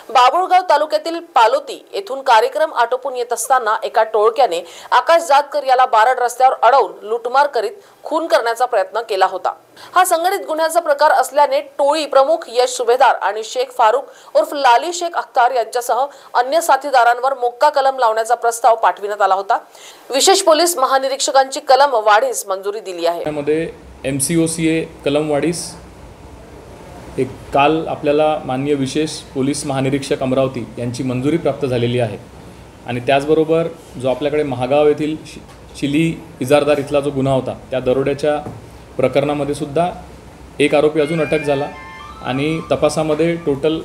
बाबुळगाव तालुक्यातील पालोती येथून कार्यक्रम आटोपून येत असताना एका टोळक्याने आकाश जातकर याला बारड रस्त्यावर अडवून लूटमार करीत खून करण्याचा प्रयत्न केला होता। हा संघटित गुन्ह्याचा प्रकार असल्याने टोळी प्रमुख यश सुभेदार आणि शेख फारूक उर्फ लाली शेख अख्तर यांच्यासह अन्य साथीदारांवर मोक्का कलम लावण्याचा प्रस्ताव पाठविण्यात आला होता। विशेष पोलीस महानिरीक्षकांची कलम वाढीस मंजुरी दिली आहे। त्यामध्ये MCOCA कलम वाढीस एक काल आपल्याला माननीय विशेष पोलीस महानिरीक्षक अमरावती यांची मंजुरी प्राप्त झालेली आहे आणि त्याचबरोबर जो आपल्याकडे महागाव येथील चिली इजारदार इथला जो गुन्हा होता त्या दरोड्याच्या प्रकरणामध्ये सुद्धा एक आरोपी अजून अटक झाला आणि तपासामध्ये टोटल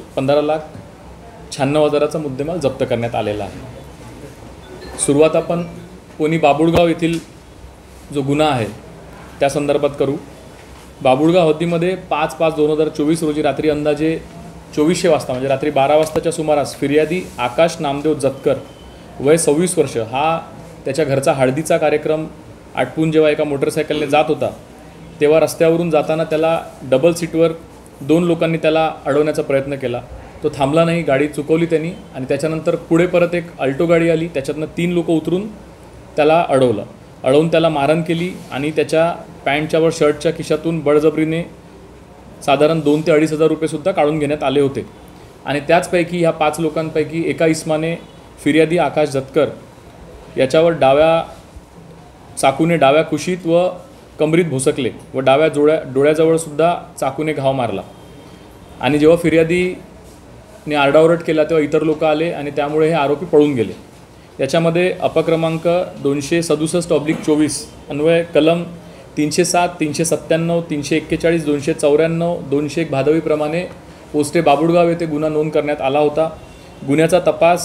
15,96,000चा मुद्देमाल जप्त करण्यात आलेला आहे। सुरुवात आपण कोणी बाबुळगाव येथील जो गुन्हा आहे त्या संदर्भात करू। बाबुळगाव हद्दीमध्ये 5/5/2024 रोजी रात्री अंदाजे 2400 वाजता म्हणजे रात्री 12 वाजताच्या सुमारास फिर्यादी आकाश नामदेव जतकर वय 26 वर्ष हा त्याच्या घरचा हळदीचा कार्यक्रम आटपून जेव्हा एका मोटरसायकलने जात होता तेव्हा रस्त्यावरून जाताना त्याला डबल सीटवर 2 लोकांनी त्याला अडवण्याचा प्रयत्न केला। तो थांबला नाही, गाडी चुकवली त्यांनी आणि त्याच्यानंतर पुढे परत एक अल्टो गाडी आली, त्याच्यातनं 3 लोक उतरून त्याला अडवून त्याला मारहाण केली आणि त्याच्या पॅन्टच्या वर शर्टच्या खिशातून बळजबरीने साधारण 2,000 ते 2,500 रुपये सुद्धा काढून घेण्यात आले होते आणि त्याचपैकी ह्या 5 लोकांपैकी एका इस्माने फिर्यादी आकाश जतकर याच्यावर चाकूने डाव्या कुशीत व कमरीत भोसकले व डाव्या डोळ्याजवळ सुद्धा चाकूने घाव मारला आणि जेव्हा फिर्यादीने आरडाओरड केला तेव्हा इतर लोक आले आणि त्यामुळे हे आरोपी पळून गेले। याच्यामध्ये अपक्रमांक 267/24 अन्वय कलम 307, 397, 341, 294, 201 भादवीप्रमाणे पोस्टे बाबुळगाव येथे गुन्हा नोंद करण्यात आला होता। गुन्ह्याचा तपास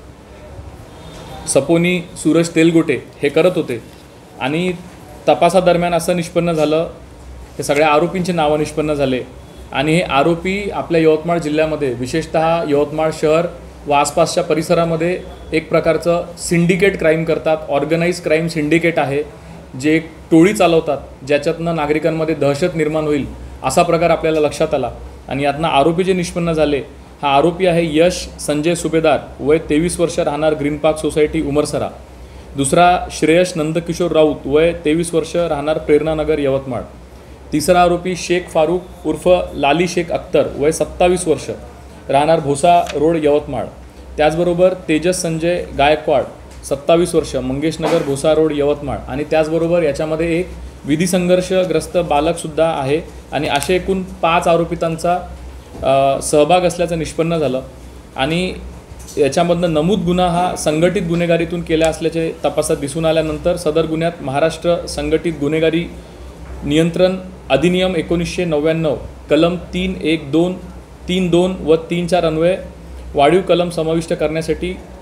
सपोनी सूरज तेलगोटे हे करत होते आणि तपासादरम्यान असं निष्पन्न झालं, हे सगळ्या आरोपींची नावं निष्पन्न झाले आणि हे आरोपी आपल्या यवतमाळ जिल्ह्यामध्ये विशेषतः यवतमाळ शहर व आसपासच्या परिसरामध्ये एक प्रकारचं सिंडिकेट क्राईम करतात। ऑर्गनाइज क्राईम सिंडिकेट आहे जे एक टोळी चालवतात ज्याच्यातनं नागरिकांमध्ये दहशत निर्माण होईल असा प्रकार आपल्याला लक्षात आला आणि यातनं आरोपी जे निष्पन्न झाले, हा आरोपी आहे यश संजय सुभेदार वय 23 वर्ष राहणार ग्रीन पार्क सोसायटी उमरसरा। दुसरा श्रेयश नंदकिशोर राऊत वय 23 वर्ष राहणार प्रेरणानगर यवतमाळ। तिसरा आरोपी शेख फारूक उर्फ लाली शेख अख्तर वय 27 वर्ष राहणार भोसा रोड यवतमाळ। त्याचबरोबर तेजस संजय गायकवाड 27 वर्ष मंगेशनगर भोसा रोड यवतमाळ आणि त्याचबरोबर याच्यामध्ये एक विधी संघर्षग्रस्त बालकसुद्धा आहे आणि असे एकूण 5 आरोपितांचा सहभाग असल्याचं निष्पन्न झालं आणि याच्यामधनं नमूद गुन्हा हा संघटित गुन्हेगारीतून केला असल्याचे तपासात दिसून आल्यानंतर सदर गुन्ह्यात महाराष्ट्र संघटित गुन्हेगारी नियंत्रण अधिनियम 1999 कलम 3.1.2, 3.2 व 3.4 अन्वये वाढीव कलम समाविष्ट करण्यासाठी